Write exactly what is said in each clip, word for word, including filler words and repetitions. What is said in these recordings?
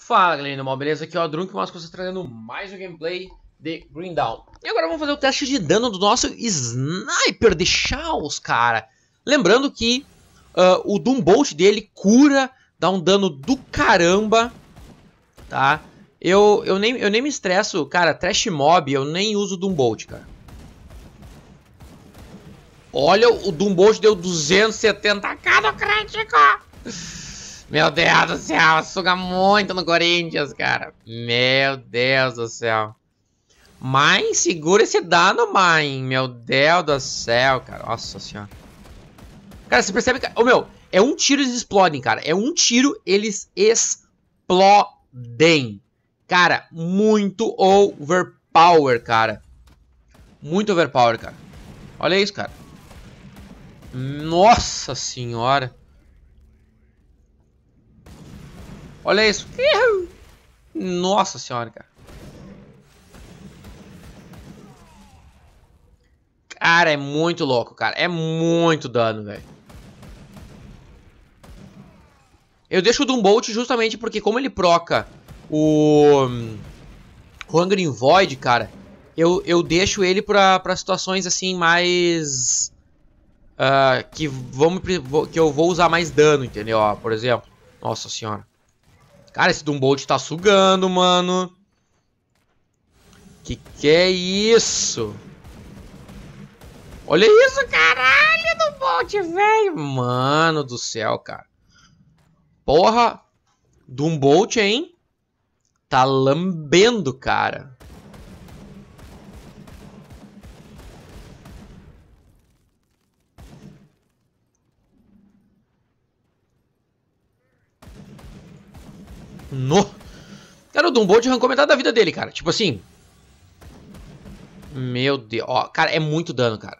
Fala galera, normal, beleza? Aqui é o Drunk, mas você trazendo mais um gameplay de Green Dawn. E agora vamos fazer o teste de dano do nosso Sniper de Chaos, cara. Lembrando que uh, o Doom Bolt dele cura, dá um dano do caramba, tá? Eu, eu, nem, eu nem me estresso, cara, Trash Mob, eu nem uso Doom Bolt, cara. Olha, o Doom Bolt deu duzentos e setenta k no crítico! Meu Deus do céu, suga muito no Corinthians, cara. Meu Deus do céu. Mãe, segura esse dano, mãe. Meu Deus do céu, cara. Nossa senhora. Cara, você percebe que... Oh, meu, é um tiro eles explodem, cara. É um tiro eles explodem. Cara, muito overpower, cara. Muito overpower, cara. Olha isso, cara. Nossa senhora. Olha isso. Nossa senhora, cara. Cara, é muito louco, cara. É muito dano, velho. Eu deixo o Doom Bolt justamente porque como ele proca o... o Hungering Void, cara, eu, eu deixo ele pra, pra situações assim mais... Uh, que, vamos, que eu vou usar mais dano, entendeu? Ó, por exemplo. Nossa senhora. Cara, esse Doom Bolt tá sugando, mano. Que que é isso? Olha isso, caralho, Doom Bolt, velho. Mano do céu, cara. Porra. Doom Bolt, hein? Tá lambendo, cara. No. Cara, o Doom Bolt arrancou metade da vida dele, cara. Tipo assim. Meu Deus. Ó, cara, é muito dano, cara.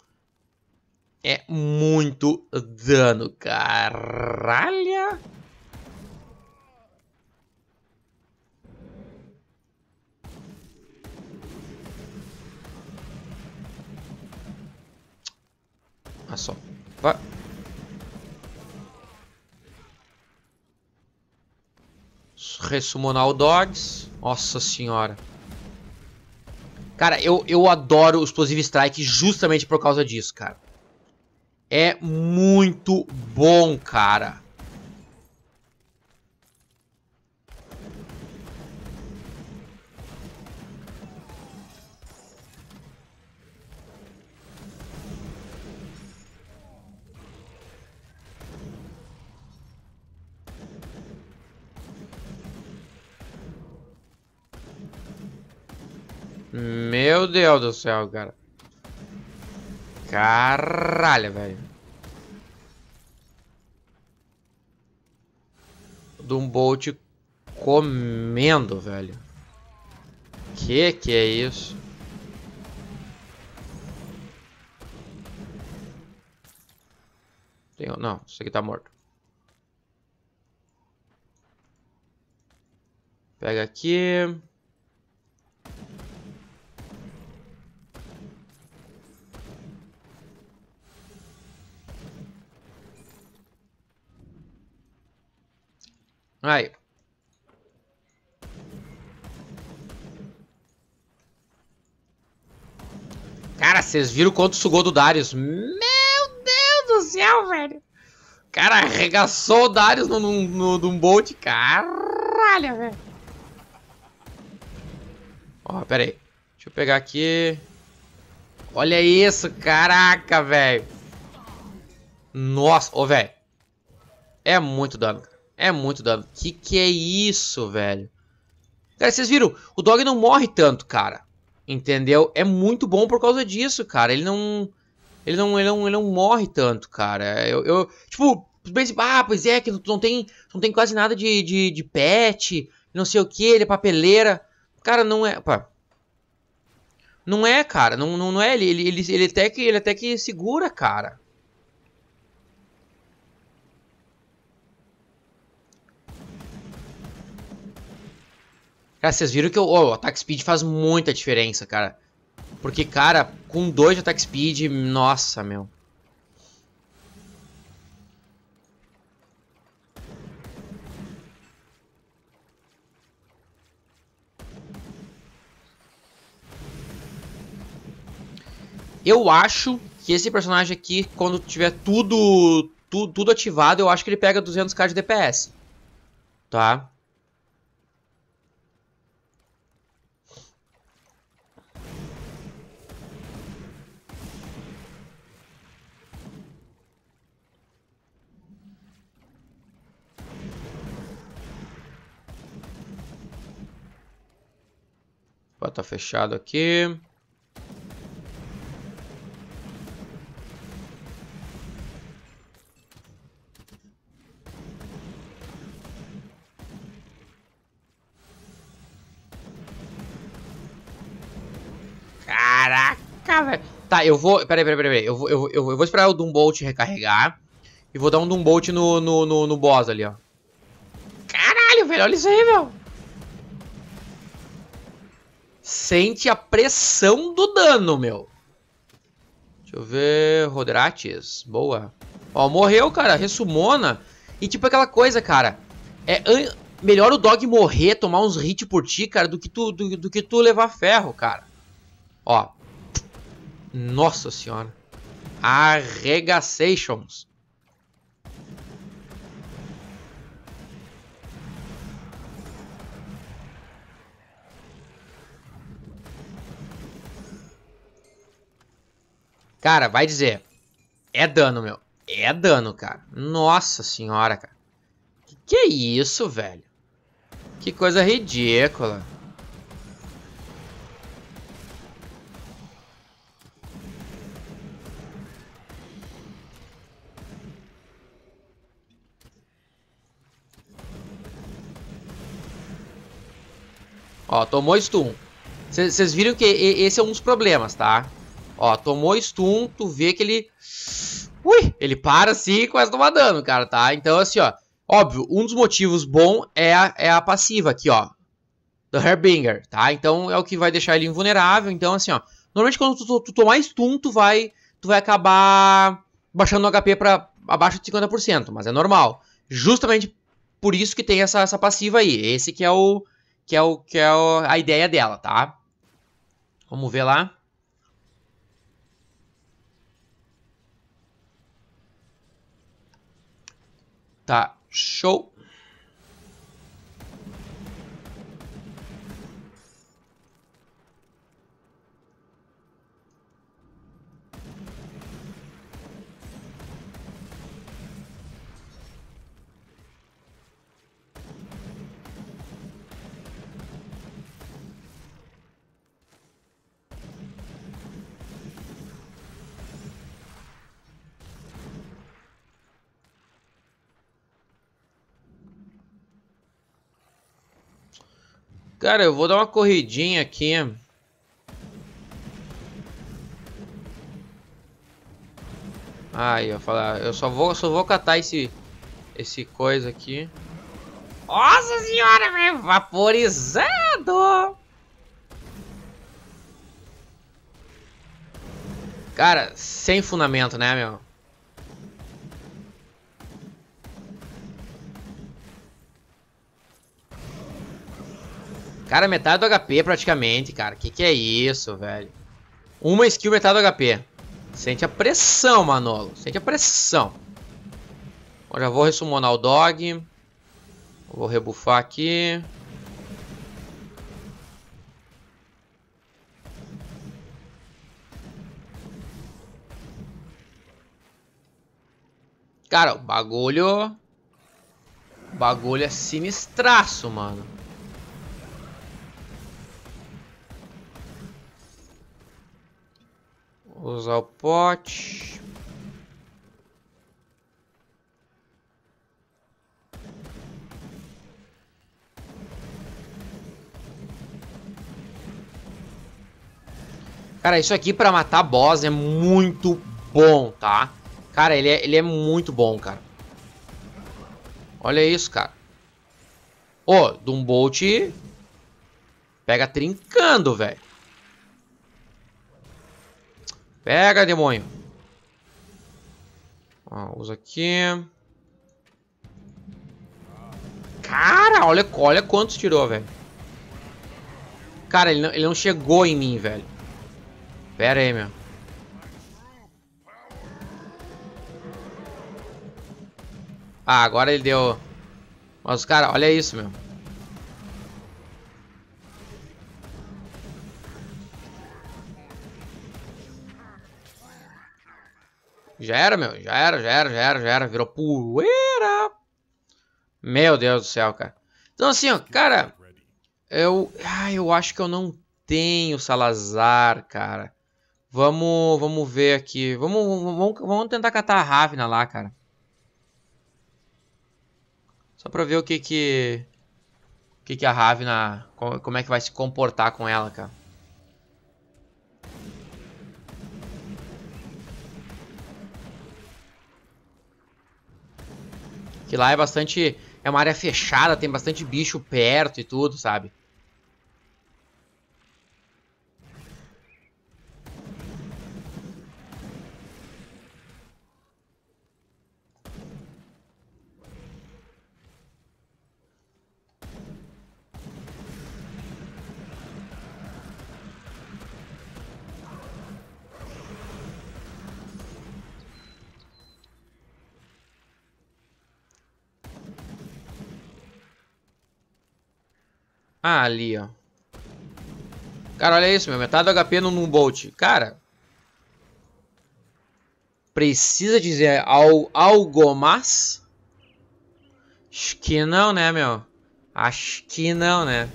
É muito dano, caralho. Olha só. Vai. Ressumonar o Dogs. Nossa senhora. Cara, eu, eu adoro o Explosive Strike justamente por causa disso, cara. É muito bom, cara. Meu Deus do céu, cara. Caralho, velho. Doom Bolt comendo, velho. Que que é isso? Tem... Não, isso aqui tá morto. Pega aqui. Aí. Cara, vocês viram quanto sugou do Darius? Meu Deus do céu, velho. Cara, arregaçou o Darius no, no, no Doom Bolt. Caralho, velho. Ó, pera aí. Deixa eu pegar aqui. Olha isso, caraca, velho. Nossa, ô, velho. É muito dano, cara. É muito dano. Que que é isso, velho? Cara, vocês viram? O Dog não morre tanto, cara. Entendeu? É muito bom por causa disso, cara. Ele não... Ele não, ele não, ele não morre tanto, cara. Eu, eu tipo, pense, ah, pois é, que não tem, não tem quase nada de, de, de pet, não sei o que, ele é papeleira. Cara, não é... Pá. Não é, cara. Não, não, não é. Ele, ele, ele, ele, até que, ele até que segura, cara. Cara, vocês viram que o, oh, o Attack Speed faz muita diferença, cara. Porque, cara, com dois de Attack Speed, nossa, meu. Eu acho que esse personagem aqui, quando tiver tudo, tudo, tudo ativado, eu acho que ele pega duzentos k de D P S. Tá? Ó, tá fechado aqui. Caraca, velho. Tá, eu vou... Peraí, peraí, peraí. Eu vou, eu, vou, eu vou esperar o Doombolt recarregar. E vou dar um Doombolt no, no, no, no boss ali, ó. Caralho, velho. Olha isso aí, meu. Sente a pressão do dano, meu. Deixa eu ver... Rodrates. Boa. Ó, morreu, cara. Ressumona. E tipo aquela coisa, cara. É melhor o dog morrer, tomar uns hits por ti, cara, do que tu, do, do que tu levar ferro, cara. Ó. Nossa senhora. Arregaçations. Cara, vai dizer. É dano, meu. É dano, cara. Nossa senhora, cara. Que que é isso, velho? Que coisa ridícula. Ó, tomou stun. Vocês viram que esse é um dos problemas, tá? Ó, tomou stun, tu vê que ele... Ui, ele para assim e quase toma dano, cara, tá? Então, assim, ó... Óbvio, um dos motivos bom é a, é a passiva aqui, ó. Do Harbinger, tá? Então, é o que vai deixar ele invulnerável. Então, assim, ó... Normalmente, quando tu, tu, tu tomar stun, tu vai, tu vai acabar baixando o H P pra abaixo de cinquenta por cento. Mas é normal. Justamente por isso que tem essa, essa passiva aí. Esse que é o... Que é, o, que é o, a ideia dela, tá? Vamos ver lá. Tá, show. Cara, eu vou dar uma corridinha aqui. Aí, eu falar, eu só vou, só vou catar esse esse coisa aqui. Nossa senhora, velho, vaporizado. Cara, sem fundamento, né, meu? Cara, metade do H P praticamente, cara. Que que é isso, velho? Uma skill, metade do H P. Sente a pressão, Manolo. Sente a pressão. Bom, já vou ressumonar o dog. Vou rebufar aqui. Cara, o bagulho... O bagulho é sinistraço, mano. Vou usar o pote. Cara, isso aqui pra matar boss é muito bom, tá? Cara, ele é, ele é muito bom, cara. Olha isso, cara. Ô, oh, Doombolt pega trincando, velho. Pega, demônio. Ó, usa aqui. Cara, olha, olha quantos tirou, velho. Cara, ele não, ele não chegou em mim, velho. Pera aí, meu. Ah, agora ele deu... Mas, cara, olha isso, meu. Já era, meu. Já era, já era, já era, já era. Virou poeira. Meu Deus do céu, cara. Então, assim, ó, cara... Eu... Ah, eu acho que eu não tenho Salazar, cara. Vamos, vamos ver aqui. Vamos, vamos, vamos tentar catar a Ravna lá, cara. Só pra ver o que que... O que que a Ravna... Como é que vai se comportar com ela, cara. Que lá é bastante... É uma área fechada, tem bastante bicho perto e tudo, sabe? Ah, ali, ó. Cara, olha isso, meu. Metade do H P no Moonbolt. Cara... Precisa dizer al algo mais? Acho que não, né, meu? Acho que não, né?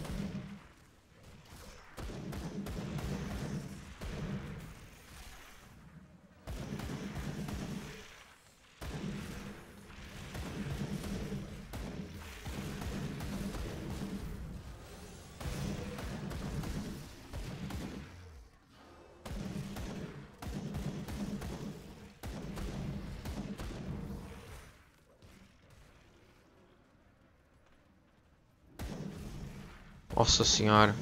Nossa senhora.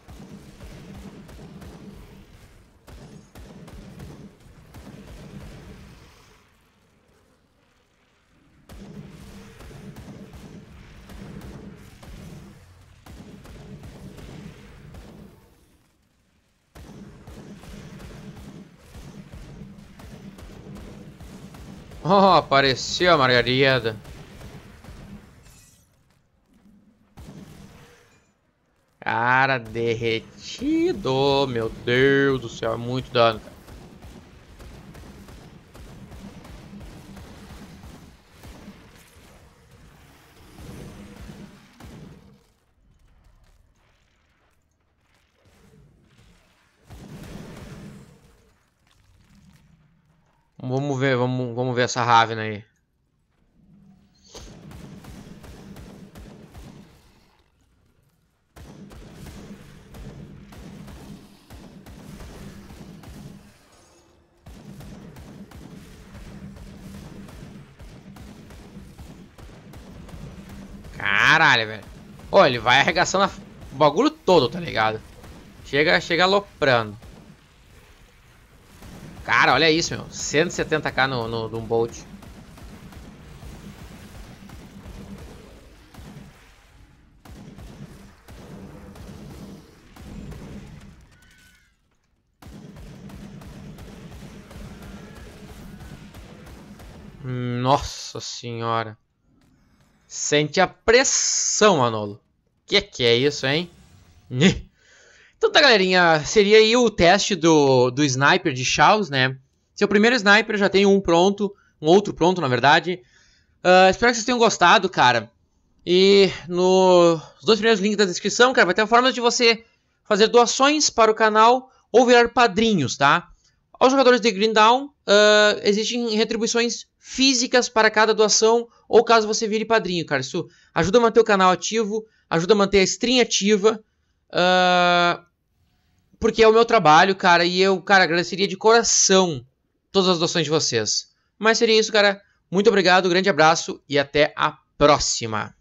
Oh, apareceu a Margarida. Cara, derretido. Meu Deus do céu, é muito dano, cara. Vamos ver, vamos, vamos ver essa Ravna aí. Caralho, velho. Ó, ele vai arregaçando a... o bagulho todo, tá ligado? Chega, chega aloprando. Cara, olha isso, meu. cento e setenta k no, no, no Bolt. Nossa senhora. Sente a pressão, Manolo. Que que é isso, hein? Então tá, galerinha. Seria aí o teste do, do Sniper de Chaos, né? Seu primeiro Sniper, já tem um pronto. Um outro pronto, na verdade. Uh, espero que vocês tenham gostado, cara. E nos dois primeiros links da descrição, cara, vai ter formas de você fazer doações para o canal ou virar padrinhos, tá? Aos jogadores de Green Dawn, uh, existem retribuições físicas para cada doação, ou caso você vire padrinho, cara. Isso ajuda a manter o canal ativo, ajuda a manter a stream ativa, uh, porque é o meu trabalho, cara, e eu, cara, agradeceria de coração todas as doações de vocês. Mas seria isso, cara. Muito obrigado, grande abraço e até a próxima.